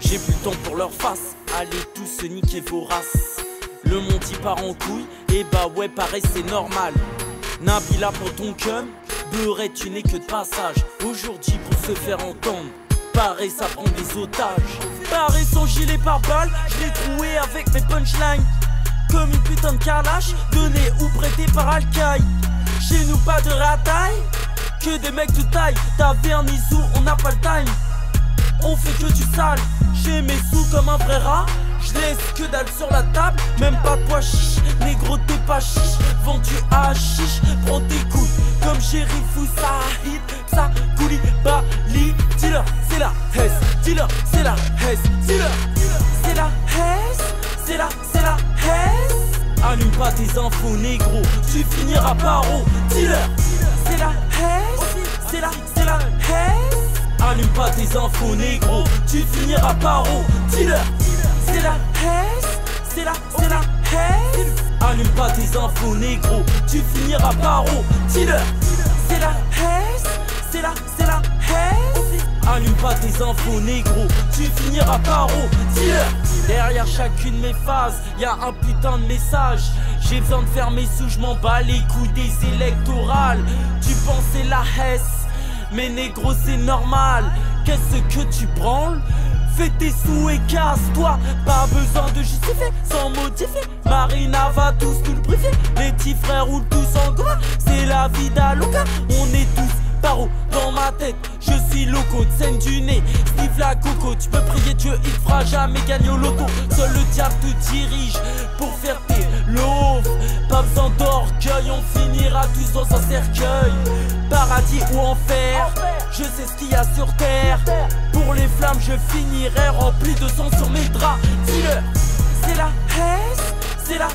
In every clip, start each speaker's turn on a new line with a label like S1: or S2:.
S1: J'ai plus le temps pour leur face, allez tous se niquer vos races. Le monde y part en couille, et bah ouais pareil c'est normal. Nabila pour ton cum, beurre tu n'es que de passage. Aujourd'hui pour se faire entendre, pareil ça prend des otages. Pareil sans gilet pare-balles, je l'ai troué avec mes punchlines. Comme une putain de calache, donnée ou prêtée par Alcaï. Chez nous pas de rataille, que des mecs de taille. Tavernisou, on n'a pas le time. On fait que du sale, j'ai mes sous comme un vrai rat. Je laisse que dalle sur la table, même pas de pois chiche. Négro t'es pas chiche, vendu à chiche. Prends tes couilles comme Shérif ou Saïd. Ça Koulibaly, dealer c'est la Hesse. Dealer c'est la Hesse. Dealer c'est la Hesse. C'est la Hesse. Allume pas tes infos négro, tu finiras par au dealer. C'est la Hesse. C'est la Hesse. Allume pas tes infos négro, tu finiras par au dealer. C'est la Hesse, c'est la Hesse. Allume pas tes infos négro, tu finiras par au dealer. C'est la Hesse, c'est la Hesse. Allume pas tes infos négro, tu finiras par au dealer. Derrière chacune de mes phases, y'a un putain de message. J'ai besoin de faire mes sous, je m'en bats les couilles des électorales. Tu pensais la Hesse, mais négro c'est normal. Qu'est-ce que tu branles? Fais tes sous et casse-toi. Pas besoin de justifier, sans modifier. Marina va tous nous le briefer. Les petits frères roulent tous en commun. C'est la vida loca, on est tous paro dans ma tête. Je suis loco, de scène du nez, Steve la coco. Tu peux prier Dieu, il fera jamais gagner au loto. Seul le diable te dirige pour faire tes loaves. Pas besoin d'orgueil, on finira tous dans un cercueil. Paradis ou enfer, je sais ce qu'il y a sur terre. Pour les flammes je finirai rempli de sang sur mes draps. Dealer, c'est la Hesse, c'est la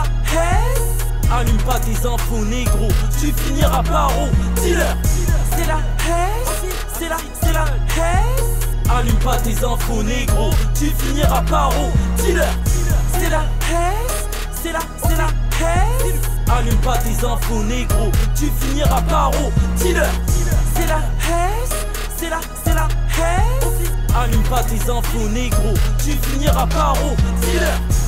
S1: Hesse. Allume pas tes infos négro, tu finiras par au dealer. C'est la Hesse, c'est la Hesse. Allume pas tes infos négro, tu finiras par au dealer. C'est la Hesse, c'est la Hesse. Allume pas tes infos négro, tu finiras par au dealer. C'est la Hesse, c'est la Hesse. Allume pas tes infos négro, tu finiras par au dealer.